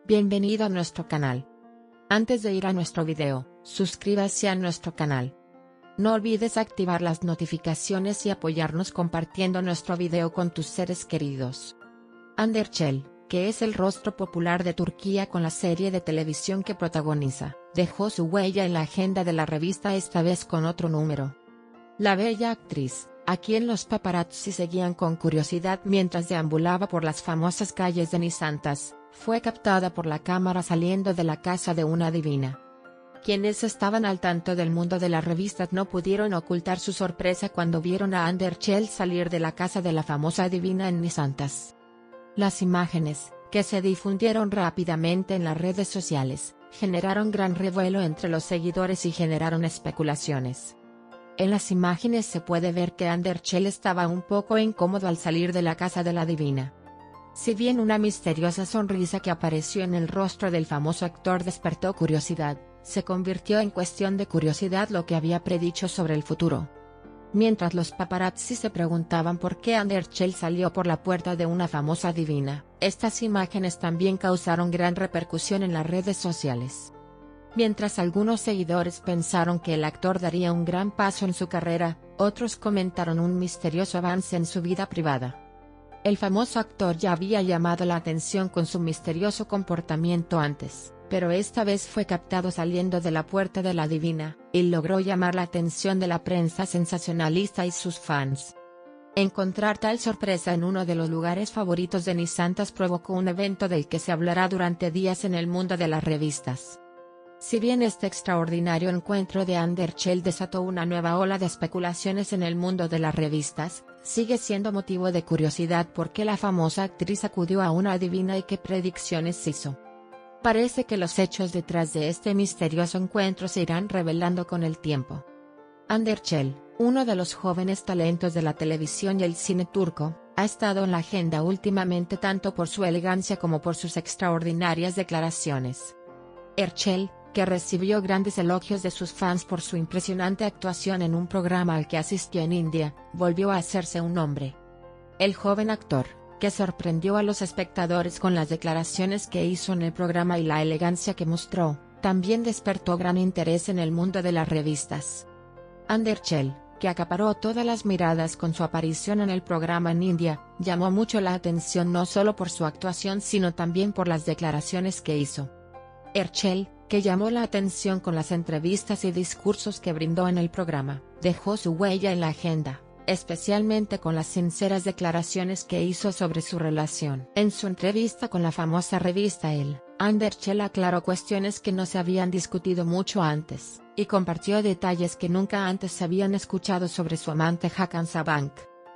Bienvenido a nuestro canal. Antes de ir a nuestro video, suscríbase a nuestro canal. No olvides activar las notificaciones y apoyarnos compartiendo nuestro video con tus seres queridos. Hande Erçel, que es el rostro popular de Turquía con la serie de televisión que protagoniza, dejó su huella en la agenda de la revista, esta vez con otro número. La bella actriz, a quien los paparazzi seguían con curiosidad mientras deambulaba por las famosas calles de Nisantas, fue captada por la cámara saliendo de la casa de una divina. Quienes estaban al tanto del mundo de las revistas no pudieron ocultar su sorpresa cuando vieron a Hande Erçel salir de la casa de la famosa divina en Nisantas. Las imágenes, que se difundieron rápidamente en las redes sociales, generaron gran revuelo entre los seguidores y generaron especulaciones. En las imágenes se puede ver que Hande Erçel estaba un poco incómodo al salir de la casa de la divina. Si bien una misteriosa sonrisa que apareció en el rostro del famoso actor despertó curiosidad, se convirtió en cuestión de curiosidad lo que había predicho sobre el futuro. Mientras los paparazzi se preguntaban por qué Hande Erçel salió por la puerta de una famosa divina, estas imágenes también causaron gran repercusión en las redes sociales. Mientras algunos seguidores pensaron que el actor daría un gran paso en su carrera, otros comentaron un misterioso avance en su vida privada. El famoso actor ya había llamado la atención con su misterioso comportamiento antes, pero esta vez fue captado saliendo de la puerta de la divina, y logró llamar la atención de la prensa sensacionalista y sus fans. Encontrar tal sorpresa en uno de los lugares favoritos de Nisantas provocó un evento del que se hablará durante días en el mundo de las revistas. Si bien este extraordinario encuentro de Hande Erçel desató una nueva ola de especulaciones en el mundo de las revistas, sigue siendo motivo de curiosidad por qué la famosa actriz acudió a una divina y qué predicciones hizo. Parece que los hechos detrás de este misterioso encuentro se irán revelando con el tiempo. Hande Erçel, uno de los jóvenes talentos de la televisión y el cine turco, ha estado en la agenda últimamente tanto por su elegancia como por sus extraordinarias declaraciones. Erçel, que recibió grandes elogios de sus fans por su impresionante actuación en un programa al que asistió en India, volvió a hacerse un nombre. El joven actor, que sorprendió a los espectadores con las declaraciones que hizo en el programa y la elegancia que mostró, también despertó gran interés en el mundo de las revistas. Hande Erçel, que acaparó todas las miradas con su aparición en el programa en India, llamó mucho la atención no solo por su actuación sino también por las declaraciones que hizo. Erçel, que llamó la atención con las entrevistas y discursos que brindó en el programa, dejó su huella en la agenda, especialmente con las sinceras declaraciones que hizo sobre su relación. En su entrevista con la famosa revista Elle, Hande Erçel aclaró cuestiones que no se habían discutido mucho antes, y compartió detalles que nunca antes se habían escuchado sobre su amante Hakan Sabank.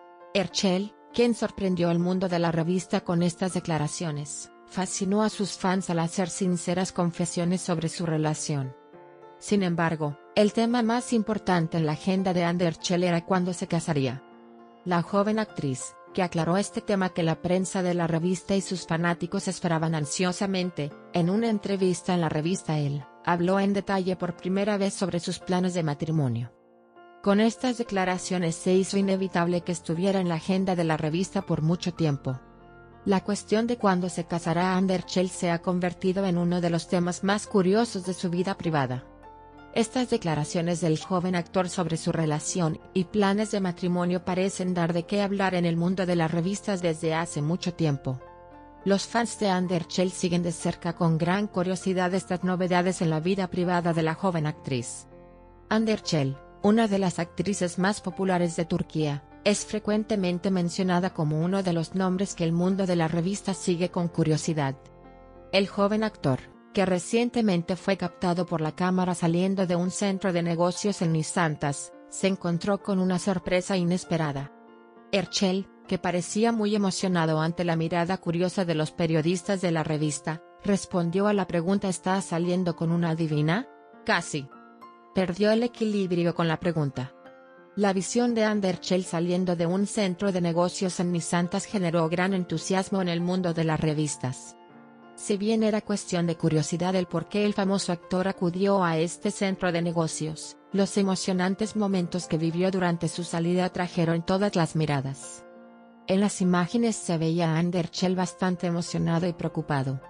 Erçel, quien sorprendió al mundo de la revista con estas declaraciones, fascinó a sus fans al hacer sinceras confesiones sobre su relación. Sin embargo, el tema más importante en la agenda de Hande Erçel era cuándo se casaría. La joven actriz, que aclaró este tema que la prensa de la revista y sus fanáticos esperaban ansiosamente, en una entrevista en la revista Elle, habló en detalle por primera vez sobre sus planes de matrimonio. Con estas declaraciones se hizo inevitable que estuviera en la agenda de la revista por mucho tiempo. La cuestión de cuándo se casará Hande Erçel se ha convertido en uno de los temas más curiosos de su vida privada. Estas declaraciones del joven actor sobre su relación y planes de matrimonio parecen dar de qué hablar en el mundo de las revistas desde hace mucho tiempo. Los fans de Hande Erçel siguen de cerca con gran curiosidad estas novedades en la vida privada de la joven actriz. Hande Erçel, una de las actrices más populares de Turquía, es frecuentemente mencionada como uno de los nombres que el mundo de las revistas sigue con curiosidad. El joven actor, que recientemente fue captado por la cámara saliendo de un centro de negocios en Nisantas, se encontró con una sorpresa inesperada. Erçel, que parecía muy emocionado ante la mirada curiosa de los periodistas de la revista, respondió a la pregunta ¿estás saliendo con una divina? Casi. Perdió el equilibrio con la pregunta. La visión de Hande Erçel saliendo de un centro de negocios en Nisantas generó gran entusiasmo en el mundo de las revistas. Si bien era cuestión de curiosidad el por qué el famoso actor acudió a este centro de negocios, los emocionantes momentos que vivió durante su salida atrajeron todas las miradas. En las imágenes se veía a Hande Erçel bastante emocionado y preocupado.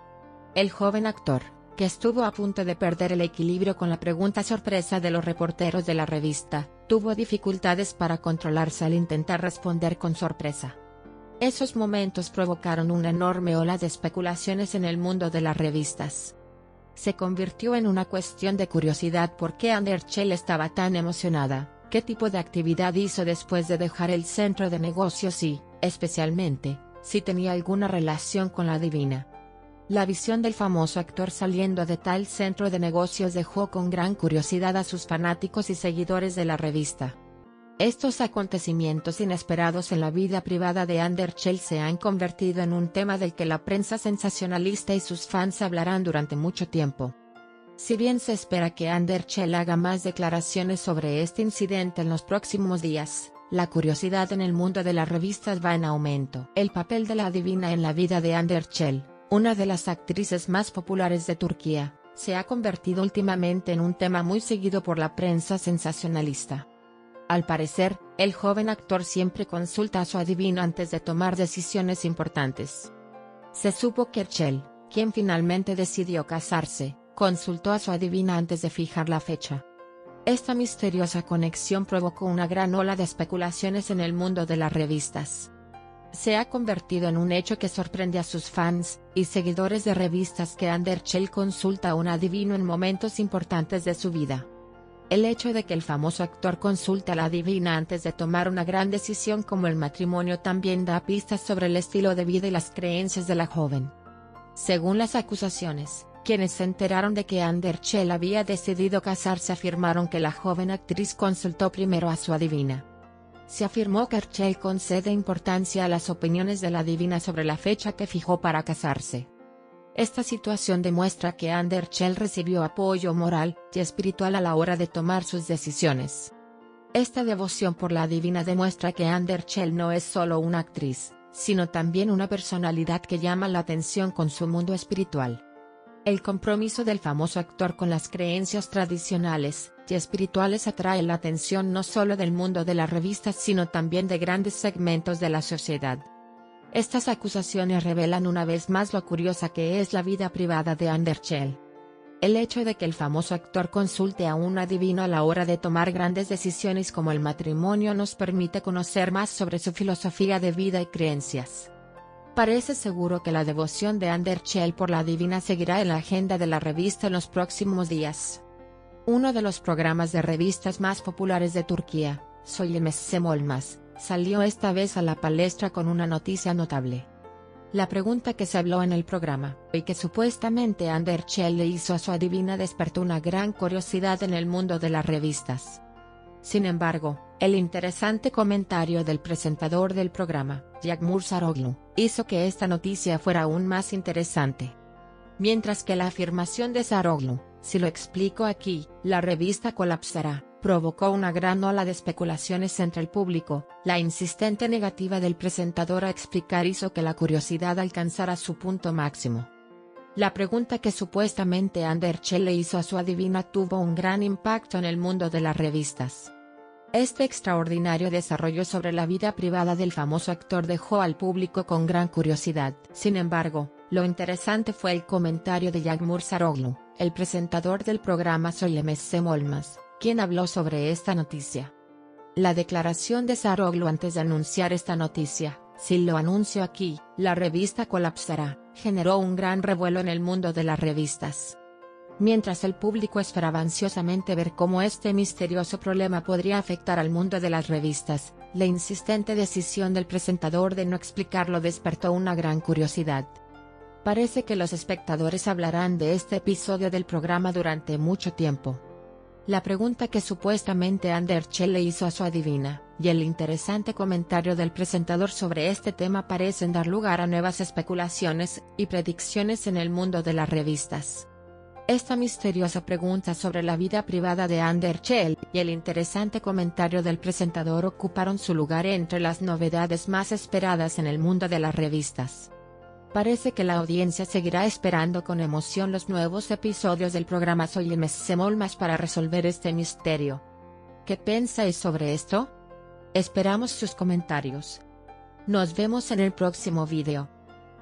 El joven actor, que estuvo a punto de perder el equilibrio con la pregunta sorpresa de los reporteros de la revista, tuvo dificultades para controlarse al intentar responder con sorpresa. Esos momentos provocaron una enorme ola de especulaciones en el mundo de las revistas. Se convirtió en una cuestión de curiosidad por qué Underchell estaba tan emocionada, qué tipo de actividad hizo después de dejar el centro de negocios y, especialmente, si tenía alguna relación con la divina. La visión del famoso actor saliendo de tal centro de negocios dejó con gran curiosidad a sus fanáticos y seguidores de la revista. Estos acontecimientos inesperados en la vida privada de Underchell se han convertido en un tema del que la prensa sensacionalista y sus fans hablarán durante mucho tiempo. Si bien se espera que Underchell haga más declaraciones sobre este incidente en los próximos días, la curiosidad en el mundo de las revistas va en aumento. El papel de la divina en la vida de Underchell, una de las actrices más populares de Turquía, se ha convertido últimamente en un tema muy seguido por la prensa sensacionalista. Al parecer, el joven actor siempre consulta a su adivino antes de tomar decisiones importantes. Se supo que Underchell, quien finalmente decidió casarse, consultó a su adivina antes de fijar la fecha. Esta misteriosa conexión provocó una gran ola de especulaciones en el mundo de las revistas. Se ha convertido en un hecho que sorprende a sus fans y seguidores de revistas que Underchell consulta a un adivino en momentos importantes de su vida. El hecho de que el famoso actor consulte a la divina antes de tomar una gran decisión como el matrimonio también da pistas sobre el estilo de vida y las creencias de la joven. Según las acusaciones, quienes se enteraron de que Underchell había decidido casarse afirmaron que la joven actriz consultó primero a su adivina. Se afirmó que Underchell concede importancia a las opiniones de la divina sobre la fecha que fijó para casarse. Esta situación demuestra que Underchell recibió apoyo moral y espiritual a la hora de tomar sus decisiones. Esta devoción por la divina demuestra que Underchell no es solo una actriz, sino también una personalidad que llama la atención con su mundo espiritual. El compromiso del famoso actor con las creencias tradicionales y espirituales atrae la atención no solo del mundo de las revistas sino también de grandes segmentos de la sociedad. Estas acusaciones revelan una vez más lo curiosa que es la vida privada de Underchell. El hecho de que el famoso actor consulte a un adivino a la hora de tomar grandes decisiones como el matrimonio nos permite conocer más sobre su filosofía de vida y creencias. Parece seguro que la devoción de Underchell por la divina seguirá en la agenda de la revista en los próximos días. Uno de los programas de revistas más populares de Turquía, Söylemesi Olmaz, salió esta vez a la palestra con una noticia notable. La pregunta que se habló en el programa, y que supuestamente Underchell le hizo a su adivina despertó una gran curiosidad en el mundo de las revistas. Sin embargo, el interesante comentario del presentador del programa, Yağmur Saroglu, hizo que esta noticia fuera aún más interesante. Mientras que la afirmación de Saroglu, si lo explico aquí, la revista colapsará, provocó una gran ola de especulaciones entre el público, la insistente negativa del presentador a explicar hizo que la curiosidad alcanzara su punto máximo. La pregunta que supuestamente Underchell le hizo a su adivina tuvo un gran impacto en el mundo de las revistas. Este extraordinario desarrollo sobre la vida privada del famoso actor dejó al público con gran curiosidad. Sin embargo, lo interesante fue el comentario de Yağmur Saroglu, el presentador del programa Söylemesi Olmaz, quien habló sobre esta noticia. La declaración de Saroglu antes de anunciar esta noticia, si lo anuncio aquí, la revista colapsará, generó un gran revuelo en el mundo de las revistas. Mientras el público esperaba ansiosamente ver cómo este misterioso problema podría afectar al mundo de las revistas, la insistente decisión del presentador de no explicarlo despertó una gran curiosidad. Parece que los espectadores hablarán de este episodio del programa durante mucho tiempo. La pregunta que supuestamente Underchell le hizo a su adivina, y el interesante comentario del presentador sobre este tema parecen dar lugar a nuevas especulaciones y predicciones en el mundo de las revistas. Esta misteriosa pregunta sobre la vida privada de Underchell y el interesante comentario del presentador ocuparon su lugar entre las novedades más esperadas en el mundo de las revistas. Parece que la audiencia seguirá esperando con emoción los nuevos episodios del programa Söylemesi Olmaz para resolver este misterio. ¿Qué pensáis sobre esto? Esperamos sus comentarios. Nos vemos en el próximo video.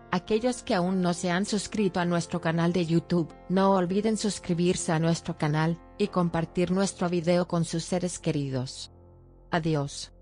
Aquellos que aún no se han suscrito a nuestro canal de YouTube, no olviden suscribirse a nuestro canal, y compartir nuestro video con sus seres queridos. Adiós.